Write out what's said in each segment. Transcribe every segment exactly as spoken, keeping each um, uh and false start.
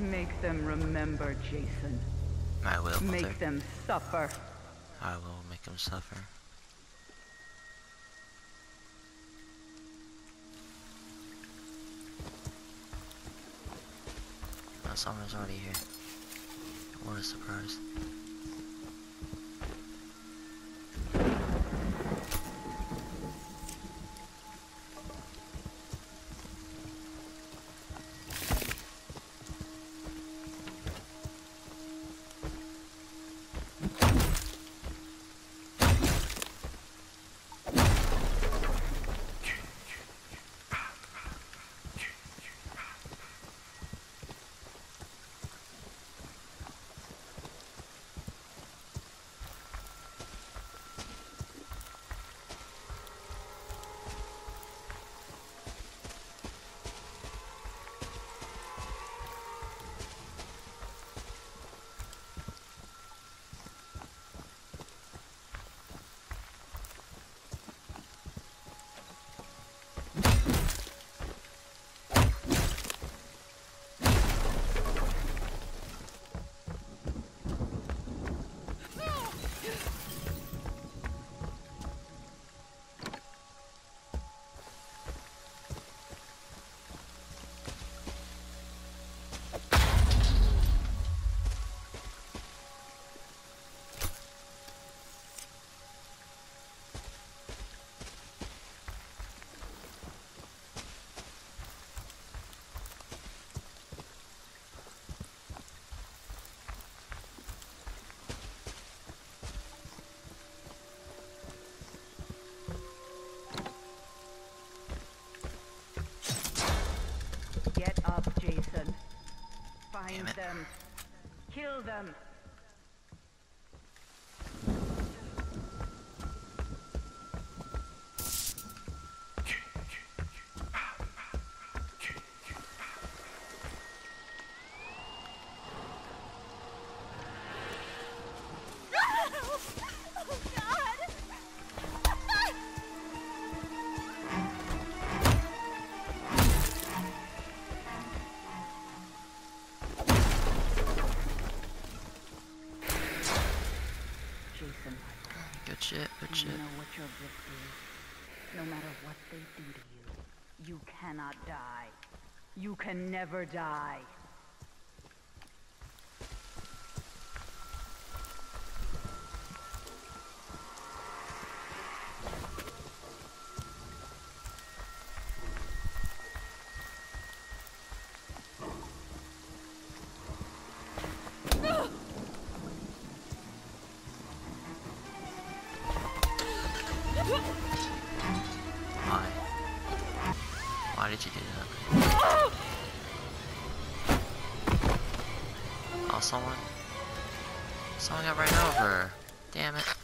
Make them remember, Jason. I will, Mother. Make them suffer. I will make them suffer. Oh, someone's already here. What a surprise. Get up, Jason. Find them. Kill them. Good shit, good shit. You know what your gift is. No matter what they do to you, you cannot die. You can never die. Why? Why did you do that? Oh, someone... Someone got ran over. Damn it.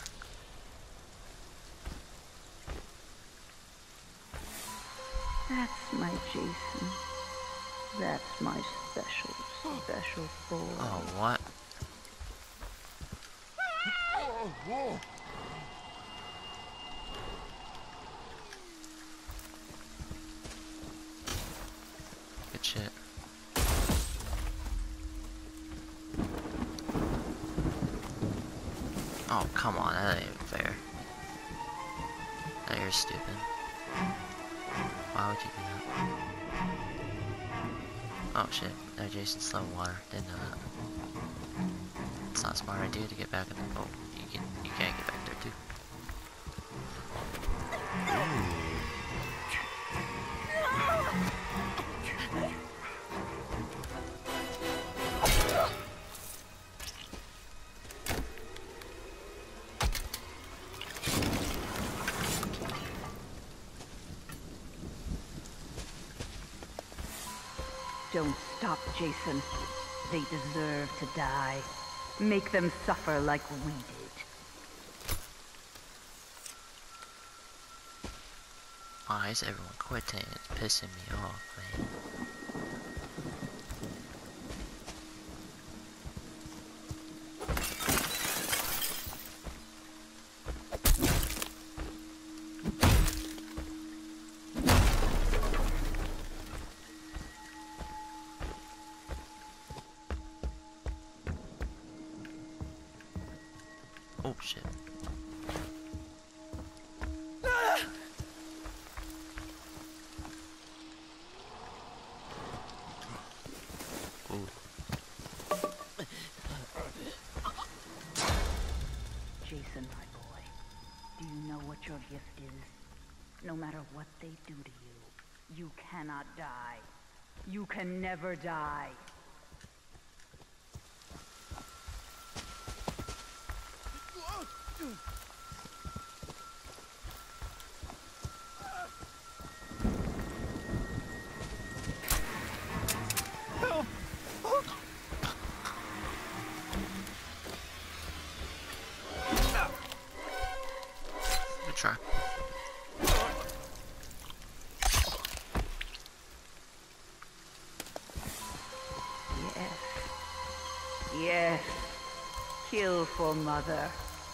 That's my Jason. That's my special, special boy. Oh, what? Good shit. Oh, come on, that ain't even fair. Now you're stupid. Why would you do that? Oh shit, now Jason's slow in water. Didn't know that. It's not a smart idea to get back in the boat. You can you can't get back there too. Don't stop, Jason. They deserve to die. Make them suffer like we did. Why is everyone quitting? It's pissing me off, man. shit. Ooh. Jason, my boy, do you know what your gift is? No matter what they do to you, you cannot die. You can never die. Good try. Yes. Yes. Kill for mother.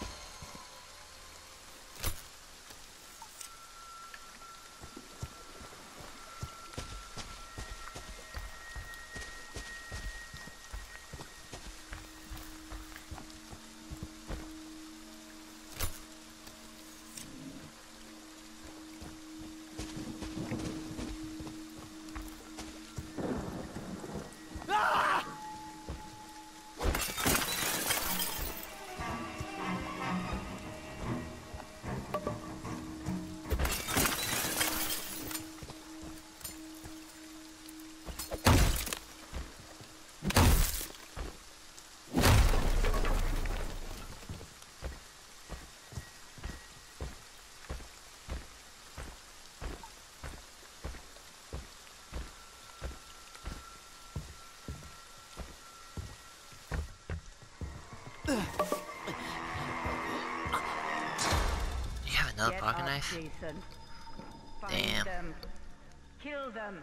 You have another Get pocket up, knife? Jason. Find Damn. them. Kill them.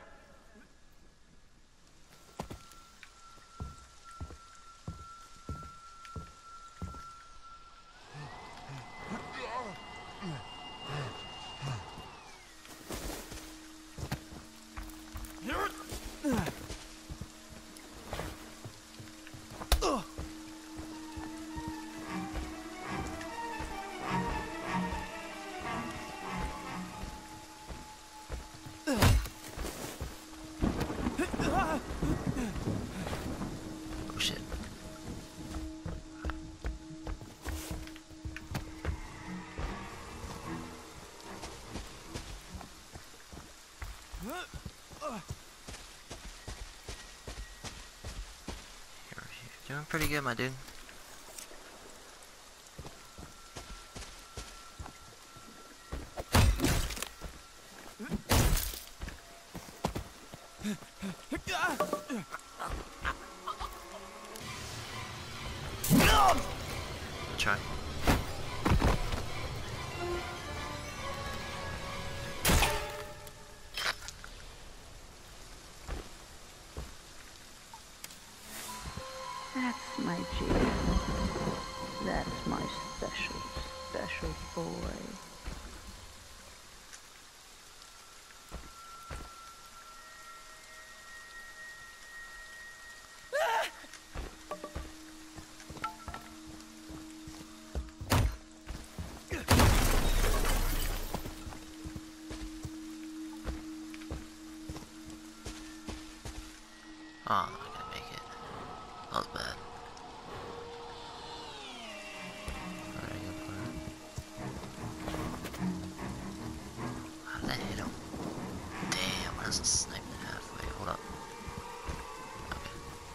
Oh shit. You're, you're doing pretty good, my dude. Try. That's my Jason. That's my special, special boy. Oh, I'm not gonna make it. That was bad. Alright, go for it. How did I hit him? Damn, why does it snipe me halfway? Hold up. Okay.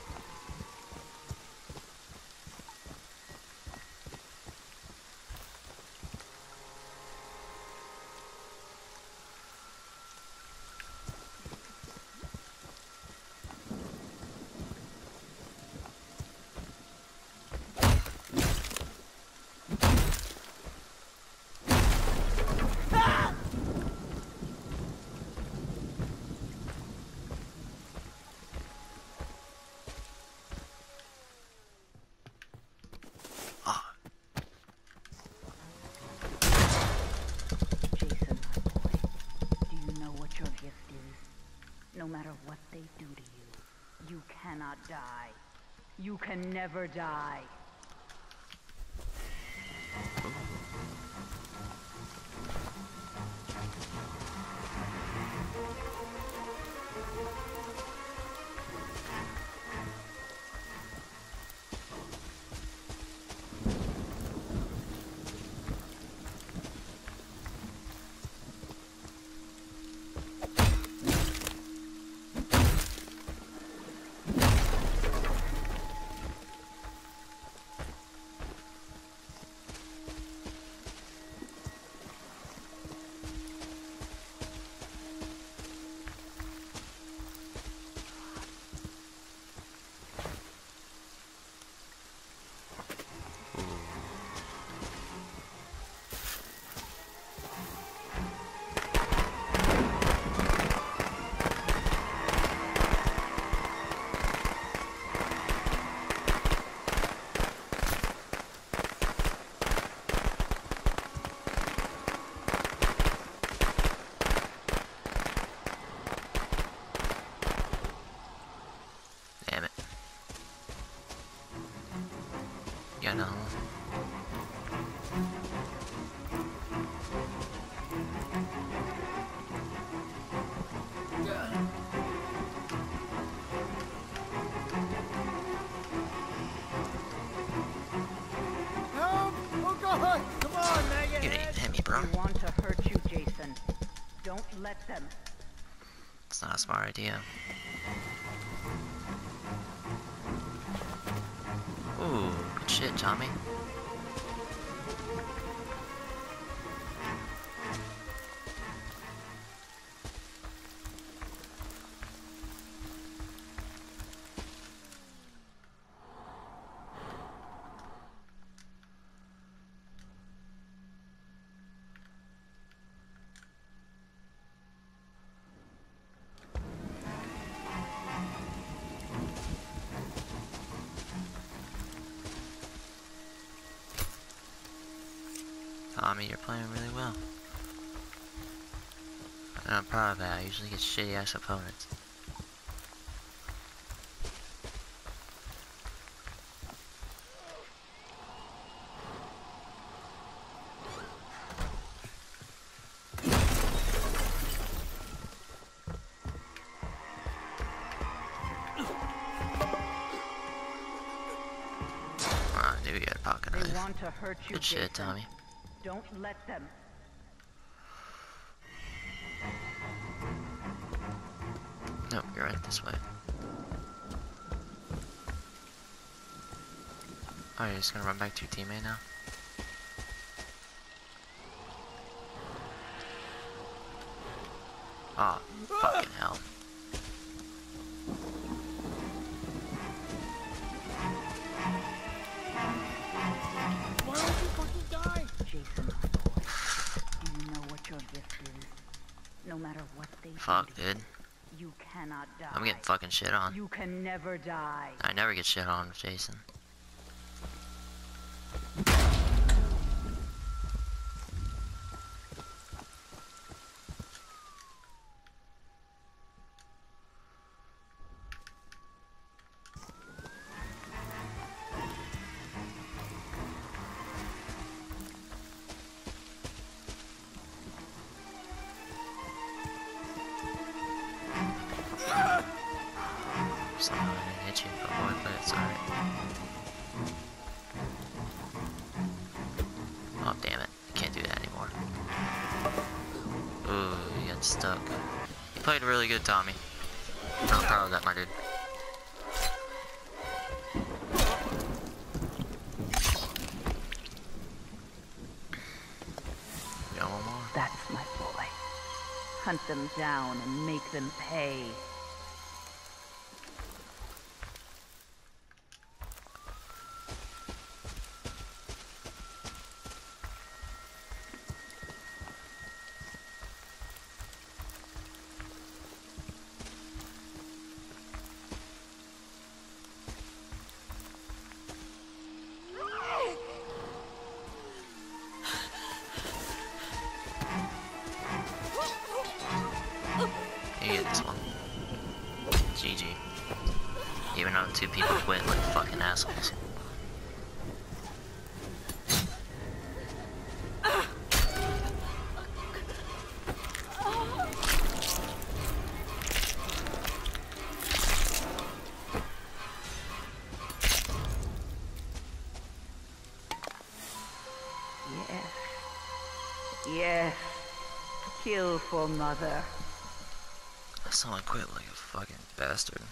Jason, my boy, do you know what your gift is? No matter what they do to you, you cannot die. You can never die. You know. Help! Oh God! Come on, maggot! You didn't even hit me, bro. They want to hurt you, Jason. Don't let them. It's not a smart idea. Ooh, good shit, Tommy. Tommy, you're playing really well. And I'm proud of that. I usually get shitty ass opponents. Ah, I knew you had a pocket They knife. want to hurt you, Good shit, Jason. Tommy. Don't let them. Nope, you're right, this way. Oh, you're just gonna run back to your teammate now? Oh, fucking hell. Why don't you fucking die? Jason, my boy. Do you know what your gift is? No matter what they Fuck, do, to dude. you, you cannot die. I'm getting fucking shit on. You can never die. I never get shit on with Jason. Somehow I didn't hit you before, but it's alright. Oh, damn it. I can't do that anymore. Ooh, you got stuck. You played really good, Tommy. I'm proud of that, my dude. You got one more? That's my boy. Hunt them down and make them pay. You get this one. G G. Even though two people quit like fucking assholes. Kill for mother. Someone quit like a fucking bastard.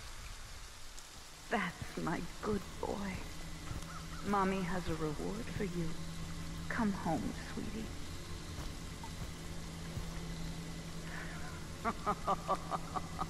That's my good boy. Mommy has a reward for you. Come home, sweetie.